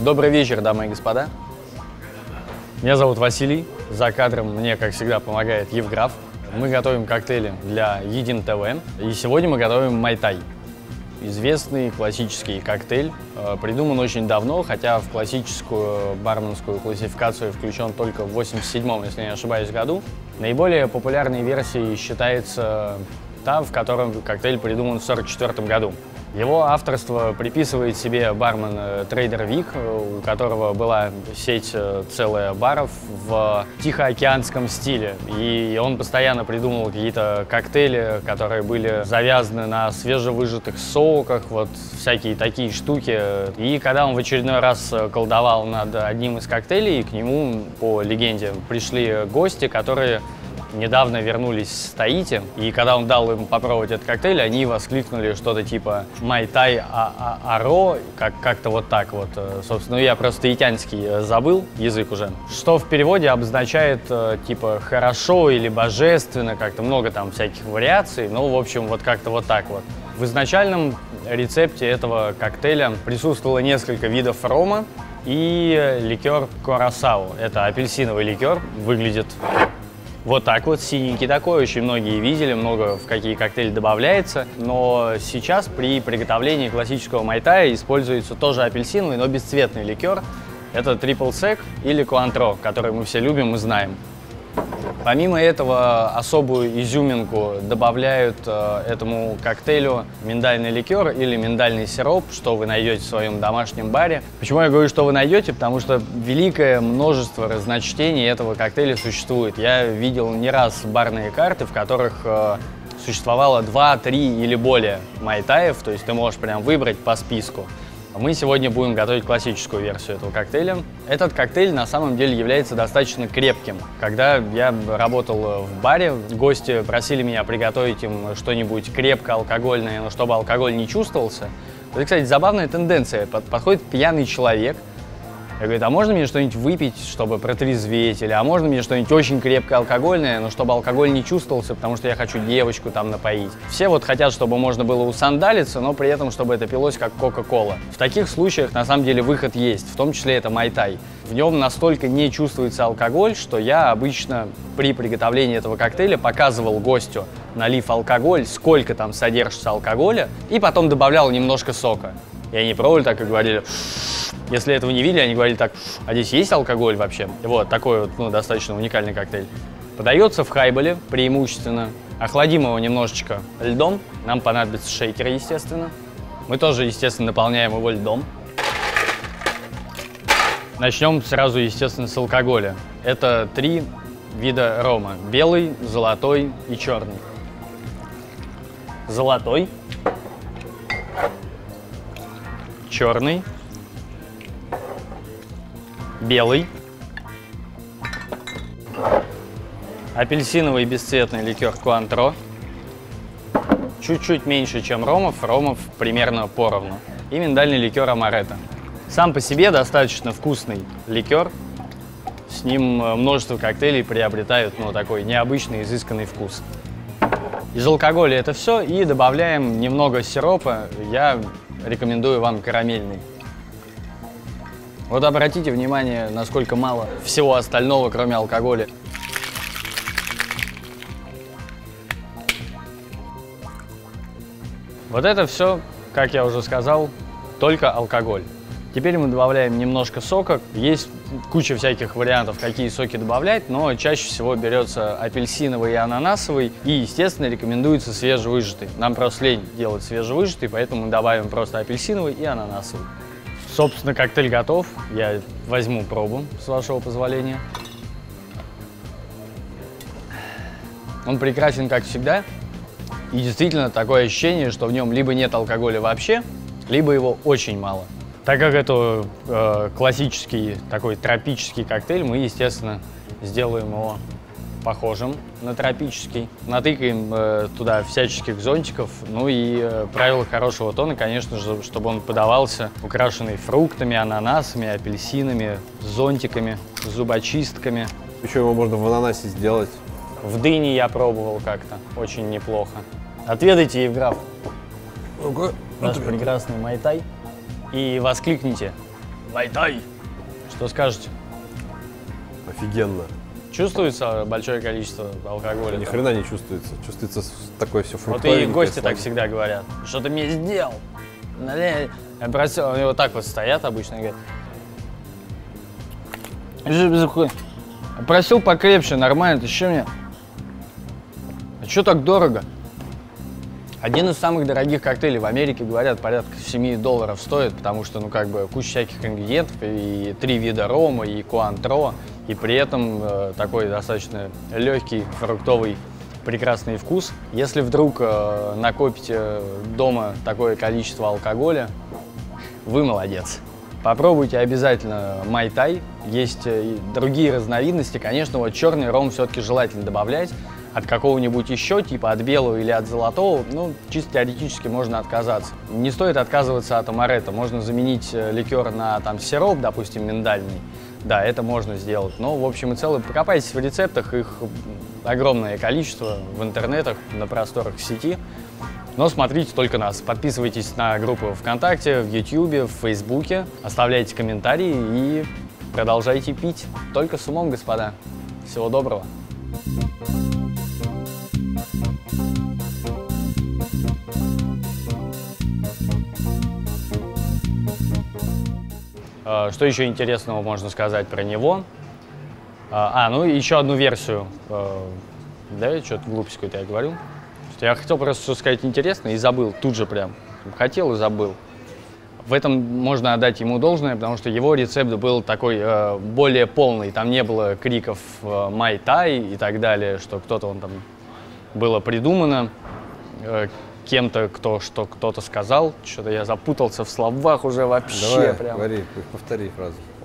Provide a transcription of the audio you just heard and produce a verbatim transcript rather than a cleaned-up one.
Добрый вечер, дамы и господа. Меня зовут Василий. За кадром мне, как всегда, помогает Евграф. Мы готовим коктейли для Едим ТВ. И сегодня мы готовим майтай. Известный классический коктейль. Придуман очень давно, хотя в классическую барменскую классификацию включен только в восемьдесят седьмом, если не ошибаюсь, году. Наиболее популярной версией считается та, в которой коктейль придуман в сорок четвёртом году. Его авторство приписывает себе бармен Трейдер Вик, у которого была сеть целая баров в тихоокеанском стиле. И он постоянно придумывал какие-то коктейли, которые были завязаны на свежевыжатых соках, вот всякие такие штуки. И когда он в очередной раз колдовал над одним из коктейлей, к нему, по легенде, пришли гости, которые недавно вернулись с Таити, и когда он дал им попробовать этот коктейль, они воскликнули что-то типа «Майтай аро», как- как-то вот так вот. Собственно, я просто таитянский забыл язык уже. Что в переводе обозначает типа «хорошо» или «божественно», как-то много там всяких вариаций, ну, в общем, вот как-то вот так вот. В изначальном рецепте этого коктейля присутствовало несколько видов рома и ликер Курасао. Это апельсиновый ликер, выглядит вот так вот, синенький такой, очень многие видели, много в какие коктейли добавляется. Но сейчас при приготовлении классического майтая используется тоже апельсиновый, но бесцветный ликер. Это Triple Sec или Cointreau, который мы все любим и знаем. Помимо этого, особую изюминку добавляют э, этому коктейлю миндальный ликер или миндальный сироп, что вы найдете в своем домашнем баре. Почему я говорю, что вы найдете? Потому что великое множество разночтений этого коктейля существует. Я видел не раз барные карты, в которых э, существовало два, три или более майтаев, то есть ты можешь прям выбрать по списку. Мы сегодня будем готовить классическую версию этого коктейля. Этот коктейль на самом деле является достаточно крепким. Когда я работал в баре, гости просили меня приготовить им что-нибудь крепко алкогольное, но чтобы алкоголь не чувствовался. Это, кстати, забавная тенденция. Подходит пьяный человек, я говорю: а можно мне что-нибудь выпить, чтобы протрезветь? Или а можно мне что-нибудь очень крепкое алкогольное, но чтобы алкоголь не чувствовался, потому что я хочу девочку там напоить. Все вот хотят, чтобы можно было усандалиться, но при этом, чтобы это пилось как Кока-Кола. В таких случаях, на самом деле, выход есть, в том числе это майтай. В нем настолько не чувствуется алкоголь, что я обычно при приготовлении этого коктейля показывал гостю, налив алкоголь, сколько там содержится алкоголя, и потом добавлял немножко сока. И они пробовали так и говорили. Если этого не видели, они говорили так: а здесь есть алкоголь вообще? Вот такой вот, ну, достаточно уникальный коктейль. Подается в хайболе преимущественно. Охладим его немножечко льдом. Нам понадобится шейкер, естественно. Мы тоже, естественно, наполняем его льдом. Начнем сразу, естественно, с алкоголя. Это три вида рома: белый, золотой и черный. Золотой, черный, белый, апельсиновый бесцветный ликер Cointreau, чуть-чуть меньше, чем ромов, ромов примерно поровну, и миндальный ликер Амаретто. Сам по себе достаточно вкусный ликер, с ним множество коктейлей приобретают, ну, такой необычный, изысканный вкус. Из алкоголя это все, и добавляем немного сиропа. Я рекомендую вам карамельный. Вот обратите внимание, насколько мало всего остального, кроме алкоголя. Вот это все, как я уже сказал, только алкоголь. Теперь мы добавляем немножко сока. Есть куча всяких вариантов, какие соки добавлять, но чаще всего берется апельсиновый и ананасовый. И, естественно, рекомендуется свежевыжатый. Нам просто лень делать свежевыжатый, поэтому мы добавим просто апельсиновый и ананасовый. Собственно, коктейль готов. Я возьму пробу, с вашего позволения. Он прекрасен, как всегда. И действительно такое ощущение, что в нем либо нет алкоголя вообще, либо его очень мало. Так как это э, классический такой тропический коктейль, мы, естественно, сделаем его похожим на тропический. Натыкаем э, туда всяческих зонтиков. Ну и э, правило хорошего тона, конечно же, чтобы он подавался украшенный фруктами, ананасами, апельсинами, зонтиками, зубочистками. Еще его можно в ананасе сделать. В дыне я пробовал как-то, очень неплохо. Отведайте, Евграф, Ну-ка, наш прекрасный майтай и воскликните: Майтай. Что скажете? Офигенно. Чувствуется большое количество алкоголя? Ни там? хрена не чувствуется. Чувствуется такое все Вот фруктовенькое. и гости так сладкое. всегда говорят. Что ты мне сделал? Налей. Я просил, они вот так вот стоят обычно и говорят. Я просил покрепче, нормально, ты что мне? А что так дорого? Один из самых дорогих коктейлей в Америке, говорят, порядка семи долларов стоит, потому что, ну, как бы, куча всяких ингредиентов, и три вида рома, и куантро, и при этом э, такой достаточно легкий, фруктовый, прекрасный вкус. Если вдруг э, накопите дома такое количество алкоголя, вы молодец. Попробуйте обязательно майтай. Есть и другие разновидности. Конечно, вот черный ром все-таки желательно добавлять. От какого-нибудь еще, типа от белого или от золотого, ну, чисто теоретически можно отказаться. Не стоит отказываться от амаретто. Можно заменить ликер на там сироп, допустим, миндальный. Да, это можно сделать. Но, в общем и целом, покопайтесь в рецептах. Их огромное количество в интернетах, на просторах сети. Но смотрите только нас. Подписывайтесь на группу ВКонтакте, в Ютьюбе, в Фейсбуке. Оставляйте комментарии и продолжайте пить. Только с умом, господа. Всего доброго. Что еще интересного можно сказать про него? А, ну и еще одну версию. Да, что-то глупость какой-то я говорю. Я хотел просто что сказать интересное и забыл, тут же прям. Хотел и забыл. В этом можно отдать ему должное, потому что его рецепт был такой э, более полный. Там не было криков э, майтай и так далее, что кто-то он там было придумано э, кем-то, кто что кто-то сказал. Что-то я запутался в словах уже вообще. Давай, прям. говори, повтори фразу.